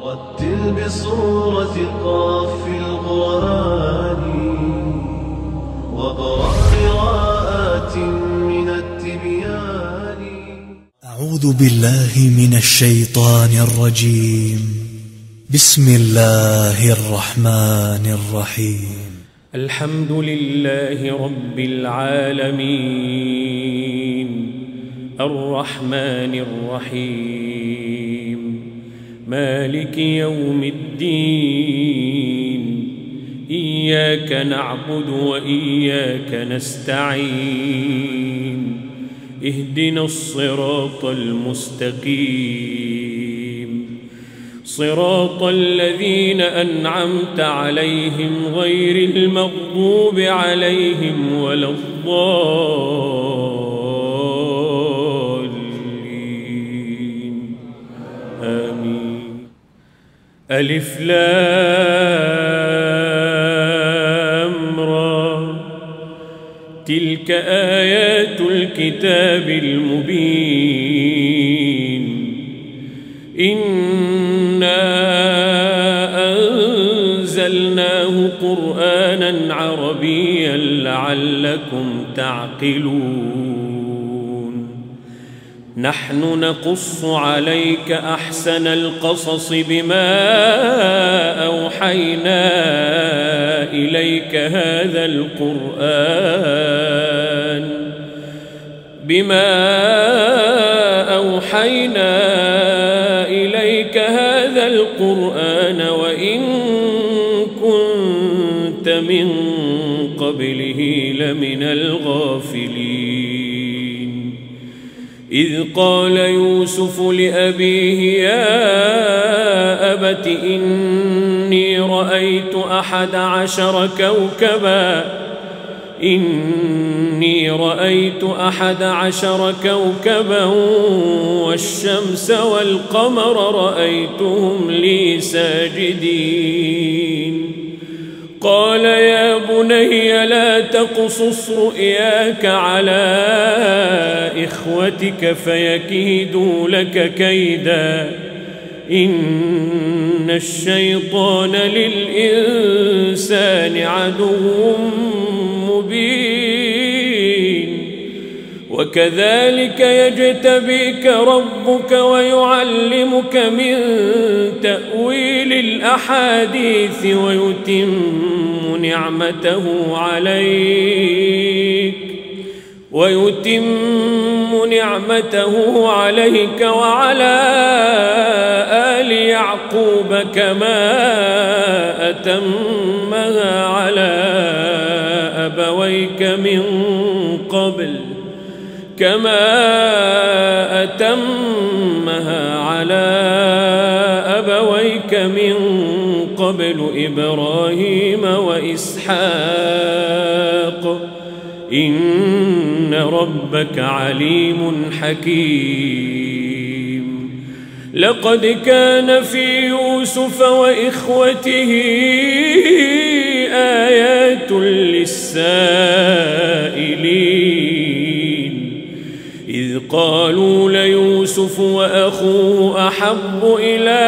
رتل بصورة قاف في القرآن واقرأ قراءات من التبيان. أعوذ بالله من الشيطان الرجيم. بسم الله الرحمن الرحيم. الحمد لله رب العالمين الرحمن الرحيم مالك يوم الدين. إياك نعبد وإياك نستعين. اهدنا الصراط المستقيم صراط الذين أنعمت عليهم غير المغضوب عليهم ولا الضالين آمين. ألف لام را تلك آيات الكتاب المبين. إنا أنزلناه قرآنا عربيا لعلكم تعقلون. نحن نقص عليك أحسن القصص بما أوحينا إليك هذا القرآن وإن كنت من قبله لمن الغافلين. إذ قال يوسف لأبيه يا أبت إني رأيت 11 كوكبا والشمس والقمر رأيتهم لي ساجدين. قال يا بني لا تقصص رؤياك على إخوتك فيكيدوا لك كيدا إن الشيطان للإنسان عدو مبين. وكذلك يجتبيك ربك ويعلمك من تأويل الأحاديث ويتم نعمته عليك وعلى آل يعقوب كما أتمها على أبويك من قبل إبراهيم وإسحاق إن ربك عليم حكيم. لقد كان في يوسف وإخوته آيات للسائلين. إذ قالوا ليوسف وأخوه أحب إلى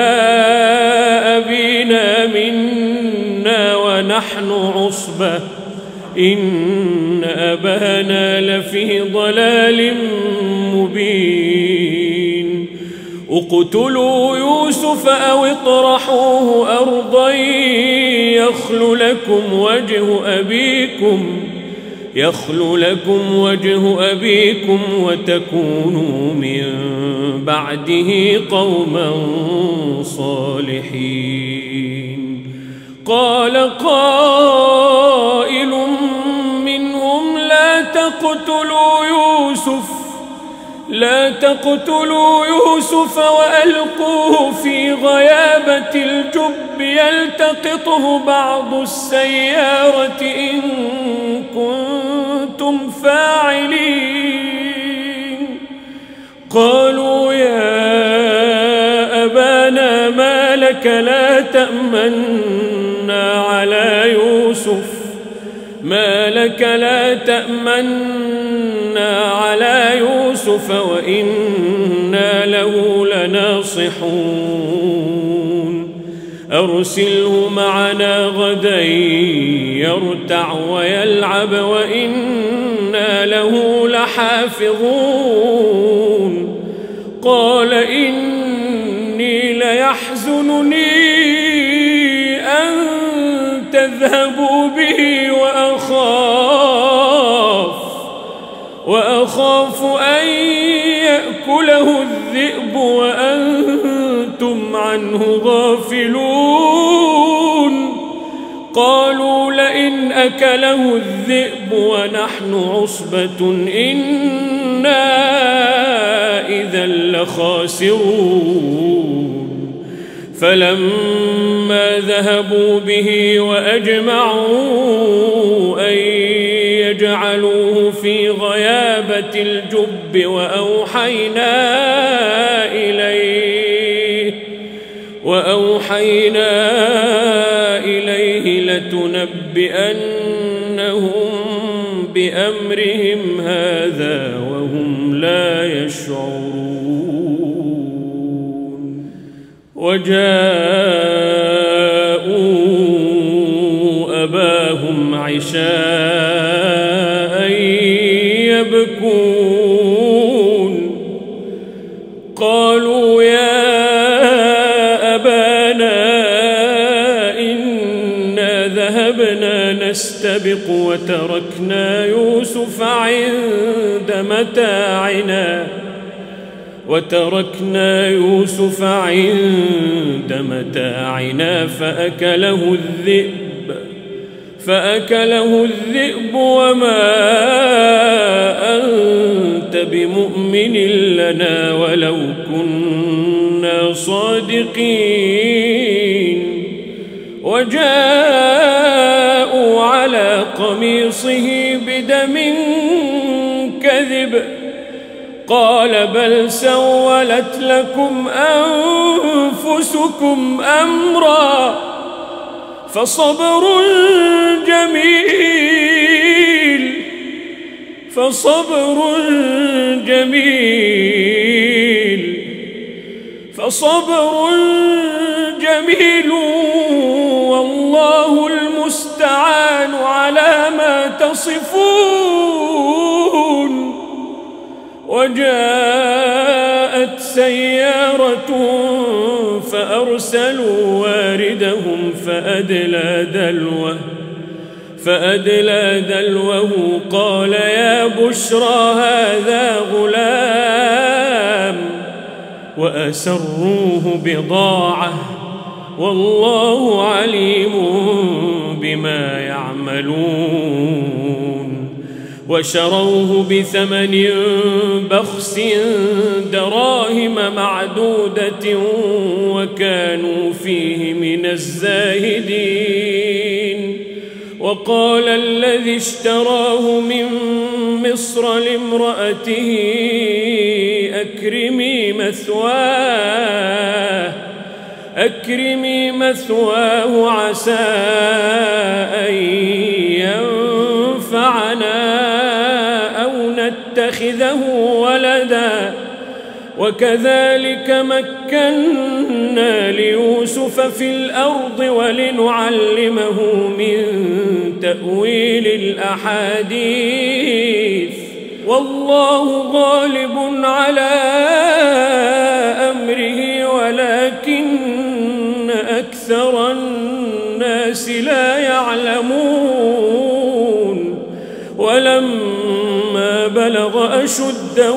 أبينا منا ونحن عصبة إن أبانا لفي ضلال مبين. اقتلوا يوسف أو اطرحوه أرضا يخل لكم وجه أبيكم وتكونوا من بعده قوما صالحين. قال قائل منهم لا تقتلوا يوسف وألقوه في غيابة الجب يلتقطه بعض السيارة إن كنتم فاعلين. قالوا يا أبانا ما لك لا تأمنا على يوسف وإنا له لناصحون. أرسله معنا غدا يرتع ويلعب وإنا له لحافظون. قال إني ليحزنني أن تذهبوا به وأخاف أن يأكله الذئب وأنتم عنه غافلون. قالوا لئن أكله الذئب ونحن عصبة إنا إذا لخاسرون. فلما ذهبوا به وأجمعوا أن يجعلوه في غيابة الجب وأوحينا إليه لتنبئنهم بأمرهم هذا وهم لا يشعرون. وجاءوا أباهم عشاء يبكون. قالوا يا أبانا إنا ذهبنا نستبق وتركنا يوسف عند متاعنا فأكله الذئب وما أنت بمؤمن لنا ولو كنا صادقين. وجاءوا على قميصه بدم كذب قال بل سولت لكم أنفسكم أمرا فصبر جميل والله المستعان على ما تصفون. وجاءت سيارة فأرسلوا واردهم فأدلى دلوه قال يا بشرى هذا غلام وأسروه بضاعة والله عليم بما يعملون. وشروه بثمن بخس دراهم معدودة وكانوا فيه من الزاهدين. وقال الذي اشتراه من مصر لامرأته أكرمي مثواه عسى أن ينفعنا أو نتخذه ولدا وكذلك مكنا ليوسف في الأرض ولنعلمه من تأويل الأحاديث والله غالب على أمره ولكن أكثر الناس لا يعلمون. ولما بلغ أشده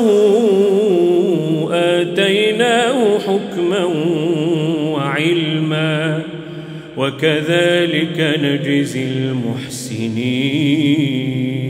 آتيناه حكما وعلما وكذلك نجزي المحسنين.